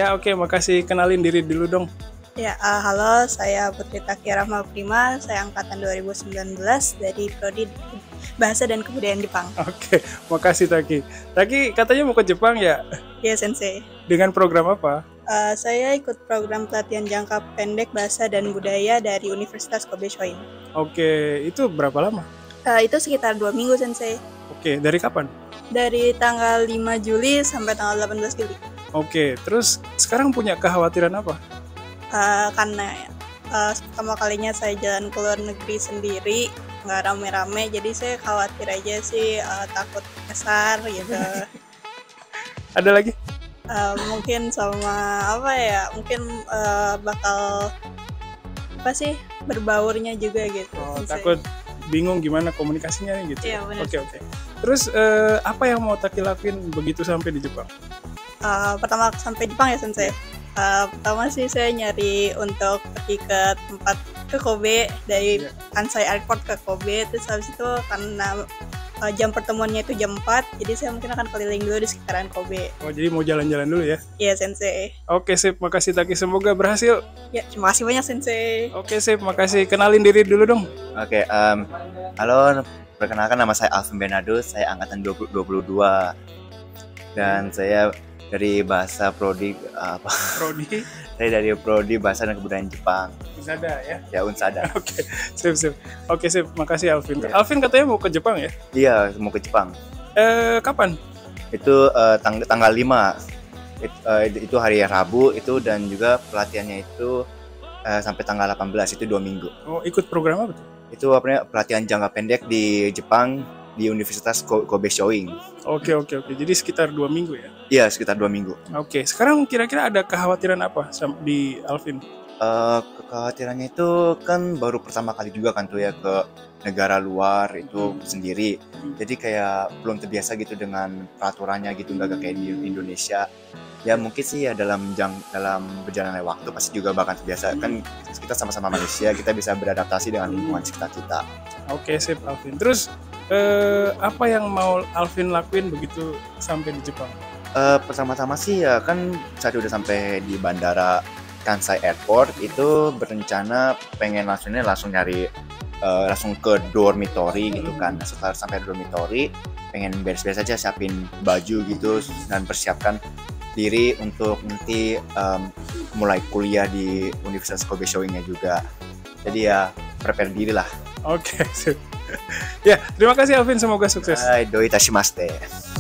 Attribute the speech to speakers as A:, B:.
A: Ya oke, makasih. Kenalin diri dulu dong.
B: Ya, halo, saya Putri Taki Rahma Prima, saya angkatan 2019 dari Prodi Bahasa dan Kebudayaan Jepang.
A: Oke, makasih Taki. Taki katanya mau ke Jepang ya?
B: Ya, Sensei.
A: Dengan program apa?
B: Saya ikut program pelatihan jangka pendek Bahasa dan Budaya dari Universitas Kobe Shoin.
A: Oke, itu berapa lama?
B: Itu sekitar 2 minggu, Sensei.
A: Oke, dari kapan?
B: Dari tanggal 5 Juli sampai tanggal 18 Juli.
A: Oke, terus sekarang punya kekhawatiran apa?
B: Karena pertama kalinya saya jalan ke luar negeri sendiri, nggak rame-rame, jadi saya khawatir aja sih, takut kesar gitu.
A: Ada lagi?
B: Mungkin sama apa ya, mungkin bakal apa sih, berbaurnya juga gitu.
A: Takut bingung gimana komunikasinya nih gitu.
B: Iya, benar.
A: Oke. Terus apa yang mau Taki lakuin begitu sampai di Jepang?
B: Pertama sampai Jepang ya, Sensei. Pertama sih saya nyari untuk pergi ke Kobe dari Kansai Airport ke Kobe, terus habis itu karena jam pertemuannya itu jam 4, jadi saya mungkin akan keliling dulu di sekitaran Kobe.
A: Oh, jadi mau jalan-jalan dulu ya?
B: Iya, Sensei.
A: Oke, sip. Makasih Taki. Semoga berhasil.
B: Ya, terima kasih banyak, Sensei.
A: Oke, sip. Makasih. Kenalin diri dulu dong.
C: Oke, halo. Perkenalkan, nama saya Alvin Benado. Saya angkatan 22. Dan saya dari bahasa Prodi
A: Prodi?
C: Saya dari Prodi Bahasa dan Kebudayaan Jepang.
A: Unsada ya?
C: Ya, Unsada.
A: Oke, sip. Oke, sip. Makasih Alvin.
C: Ya.
A: Alvin katanya mau ke Jepang ya?
C: Iya, mau ke Jepang.
A: Kapan?
C: Itu tanggal 5. Itu hari Rabu itu, dan juga pelatihannya itu sampai tanggal 18, itu 2 minggu.
A: Oh, ikut program apa tuh?
C: Itu pelatihan jangka pendek di Jepang di Universitas Kobe Shoin.
A: Oke. Jadi sekitar 2 minggu ya?
C: Iya, sekitar 2 minggu.
A: Oke, sekarang kira-kira ada kekhawatiran apa di Alvin?
C: Kekhawatirannya itu kan baru pertama kali juga kan tuh ya ke negara luar itu sendiri. Jadi kayak belum terbiasa gitu dengan peraturannya gitu, nggak kayak di Indonesia. Ya mungkin sih ya dalam berjalannya waktu pasti juga bakal terbiasa. Kan kita sama-sama manusia, kita bisa beradaptasi dengan lingkungan sekitar kita.
A: Oke, sip Alvin. Terus apa yang mau Alvin lakuin begitu sampai di Jepang?
C: Pertama-tama sih ya kan saat udah sampai di bandara Kansai Airport itu berencana pengen langsung nyari langsung ke dormitory gitu kan. Setelah sampai dormitory pengen beres-beres aja, siapin baju gitu dan persiapkan diri untuk nanti mulai kuliah di Universitas Kobe Shoin-nya juga. Jadi ya prepare diri lah.
A: Oke, sip. Ya, terima kasih Alvin, semoga sukses.
C: Doi itashimashite.